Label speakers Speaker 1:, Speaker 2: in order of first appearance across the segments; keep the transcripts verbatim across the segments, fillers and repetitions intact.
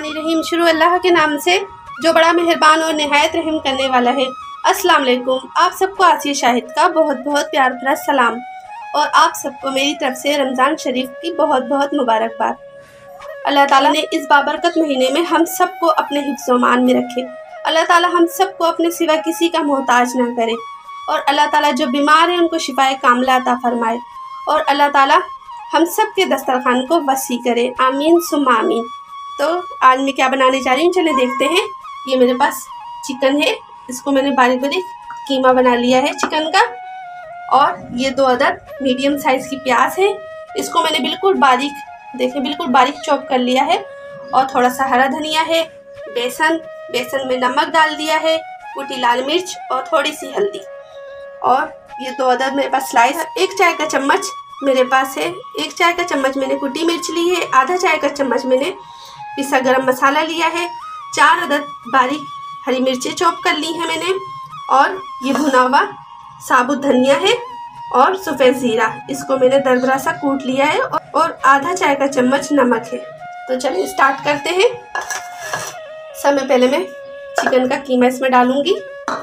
Speaker 1: बिस्मिल्लाहिर्रहमानिर्रहीम। शुरू अल्लाह के नाम से जो बड़ा मेहरबान और नहायत रहम करने वाला है। अस्सलाम वालेकुम। आप सबको आसिया शाहिद का बहुत बहुत प्यार भरा सलाम और आप सबको मेरी तरफ से रमज़ान शरीफ की बहुत बहुत मुबारकबाद। अल्लाह ताला ने इस बाबरकत महीने में हम सबको अपने हिफ्ज़-ओ-मान में रखे। अल्लाह ताला हम सबको अपने सिवा किसी का मोहताज ना करे और अल्लाह ताला जो बीमार है उनको शिफाए कामिला अता फरमाए और अल्लाह ताला हम सब के दस्तरखान को वसी करे। आमीन सुम्मा आमीन। तो आज मैं क्या बनाने जा रही हूँ, चले देखते हैं। ये मेरे पास चिकन है, इसको मैंने बारीक बारीक कीमा बना लिया है चिकन का। और ये दो अदद मीडियम साइज़ की प्याज है, इसको मैंने बिल्कुल बारीक, देखें बिल्कुल बारीक चॉप कर लिया है। और थोड़ा सा हरा धनिया है, बेसन, बेसन में नमक डाल दिया है, कुटी लाल मिर्च और थोड़ी सी हल्दी। और ये दो अदद मेरे पास स्लाइस, एक चाय का चम्मच मेरे पास है, एक चाय का चम्मच मैंने कुटी मिर्च ली है, आधा चाय का चम्मच मैंने पिसा गरम मसाला लिया है, चार अदद बारीक हरी मिर्चें चॉप कर ली हैं मैंने, और ये भुना हुआ साबुत धनिया है और सफ़ेद ज़ीरा, इसको मैंने दरदरा सा कूट लिया है, और आधा चाय का चम्मच नमक है। तो चलिए स्टार्ट करते हैं। सबसे पहले मैं चिकन का कीमा इसमें डालूंगी,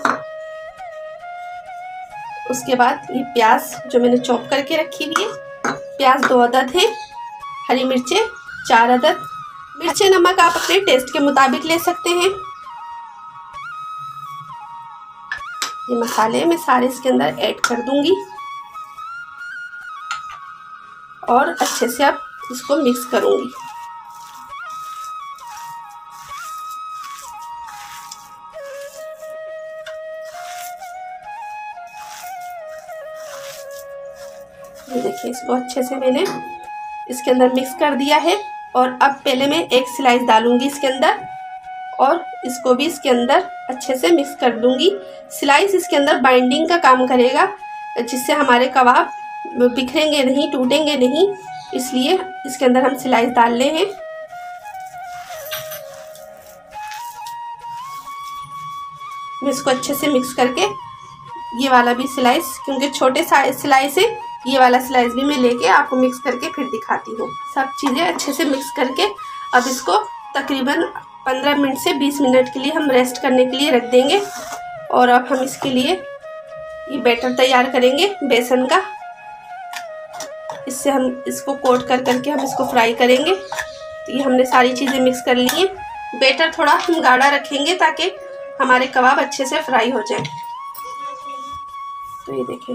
Speaker 1: उसके बाद ये प्याज जो मैंने चॉप करके रखी हुई है, प्याज दो अदद है, हरी मिर्चें चार अदद, मिर्चें नमक आप अपने टेस्ट के मुताबिक ले सकते हैं। ये मसाले मैं सारे इसके अंदर ऐड कर दूंगी और अच्छे से अब इसको मिक्स करूंगी। ये देखिए, इसको अच्छे से मैंने इसके अंदर मिक्स कर दिया है। और अब पहले मैं एक स्लाइस डालूंगी इसके अंदर और इसको भी इसके अंदर अच्छे से मिक्स कर दूंगी। स्लाइस इसके अंदर बाइंडिंग का काम करेगा, जिससे हमारे कबाब बिखरेंगे नहीं, टूटेंगे नहीं, इसलिए इसके अंदर हम स्लाइस डाल रहे हैं। मैं इसको अच्छे से मिक्स करके ये वाला भी स्लाइस, क्योंकि छोटे स्लाइस है, ये वाला स्लाइस भी मैं लेके आपको मिक्स करके फिर दिखाती हूँ। सब चीज़ें अच्छे से मिक्स करके अब इसको तकरीबन पंद्रह मिनट से बीस मिनट के लिए हम रेस्ट करने के लिए रख देंगे। और अब हम इसके लिए ये बैटर तैयार करेंगे बेसन का, इससे हम इसको कोट कर करके हम इसको फ्राई करेंगे। तो ये हमने सारी चीज़ें मिक्स कर ली हैं। बैटर थोड़ा हम गाढ़ा रखेंगे ताकि हमारे कबाब अच्छे से फ्राई हो जाए। तो ये देखिए,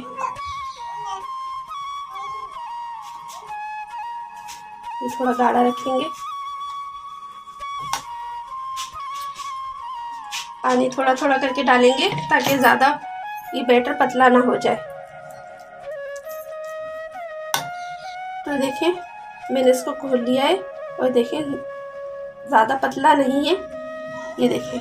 Speaker 1: ये थोड़ा गाढ़ा रखेंगे, पानी थोड़ा थोड़ा करके डालेंगे ताकि ज़्यादा ये बैटर पतला ना हो जाए। तो देखिए, मैंने इसको खोल लिया है और देखिए ज़्यादा पतला नहीं है, ये देखिए।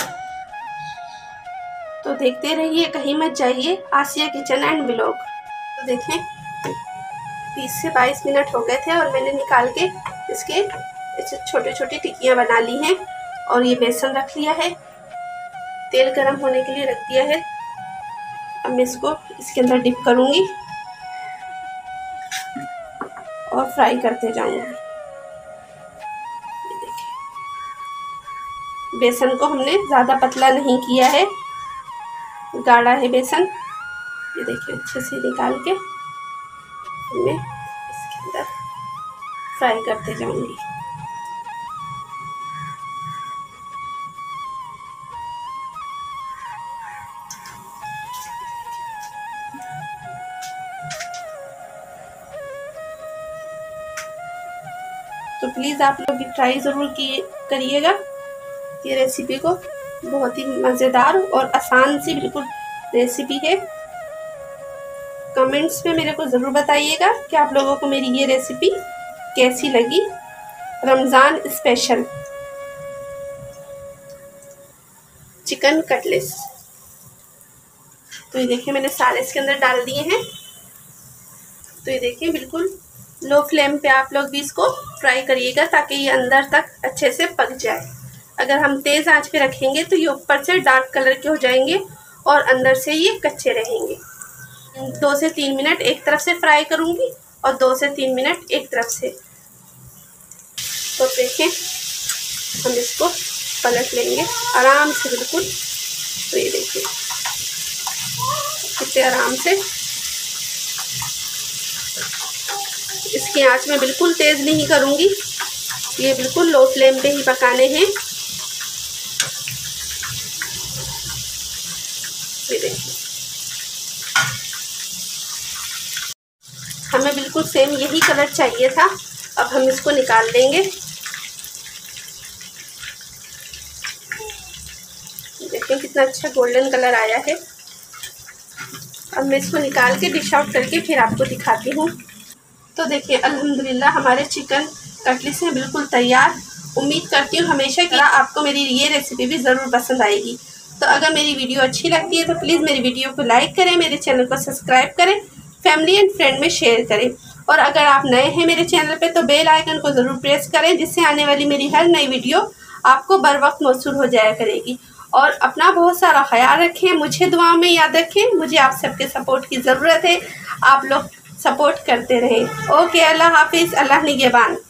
Speaker 1: तो देखते रहिए, कहीं मत जाइए, आसिया किचन एंड व्लॉग। तो देखें, बीस से बाईस मिनट हो गए थे और मैंने निकाल के इसके ऐसे छोटे छोटे टिक्कियाँ बना ली हैं। और ये बेसन रख लिया है, तेल गरम होने के लिए रख दिया है। अब मैं इसको इसके अंदर डिप करूँगी और फ्राई करते जाऊँगी। ये देखिए, बेसन को हमने ज़्यादा पतला नहीं किया है, गाढ़ा है बेसन। ये देखिए, अच्छे से निकाल के मैं इसके अंदर फ्राई करते जाऊंगी। तो प्लीज़ आप लोग भी ट्राई ज़रूर किए करिएगा ये रेसिपी को, बहुत ही मज़ेदार और आसान सी बिल्कुल रेसिपी है। कमेंट्स में मेरे को ज़रूर बताइएगा कि आप लोगों को मेरी ये रेसिपी कैसी लगी। Ramzan special chicken cutlets. तो ये देखिए, मैंने सारे इसके अंदर डाल दिए हैं। तो ये देखिए, बिल्कुल लो फ्लेम पे आप लोग भी इसको फ्राई करिएगा ताकि ये अंदर तक अच्छे से पक जाए। अगर हम तेज़ आंच पे रखेंगे तो ये ऊपर से डार्क कलर के हो जाएंगे और अंदर से ये कच्चे रहेंगे। दो से तीन मिनट एक तरफ से फ्राई करूँगी और दो से तीन मिनट एक तरफ से। तो देखें, हम इसको पलट लेंगे आराम से बिल्कुल। तो ये देखिए कितने आराम से। इसकी आंच मैं बिल्कुल तेज़ नहीं करूँगी, ये बिल्कुल लो फ्लेम पे ही पकाने हैं। ये देखिए हमें बिल्कुल सेम यही कलर चाहिए था। अब हम इसको निकाल लेंगे। देखिए कितना अच्छा गोल्डन कलर आया है। अब मैं इसको निकाल के डिश आउट करके फिर आपको दिखाती हूँ। तो देखिए अल्हम्दुलिल्लाह हमारे चिकन कटलेट्स हैं बिल्कुल तैयार। उम्मीद करती हूँ हमेशा की तरह आपको मेरी ये रेसिपी भी ज़रूर पसंद आएगी। तो अगर मेरी वीडियो अच्छी लगती है तो प्लीज़ मेरी वीडियो को लाइक करें, मेरे चैनल को सब्सक्राइब करें, फैमिली एंड फ्रेंड में शेयर करें। और अगर आप नए हैं मेरे चैनल पे तो बेल आइकन को ज़रूर प्रेस करें, जिससे आने वाली मेरी हर नई वीडियो आपको बर वक्त मौसूल हो जाया करेगी। और अपना बहुत सारा ख्याल रखें, मुझे दुआओं में याद रखें। मुझे आप सबके सपोर्ट की ज़रूरत है, आप लोग सपोर्ट करते रहें। ओके, अल्लाह हाफिज़, अल्लाह निगहबान।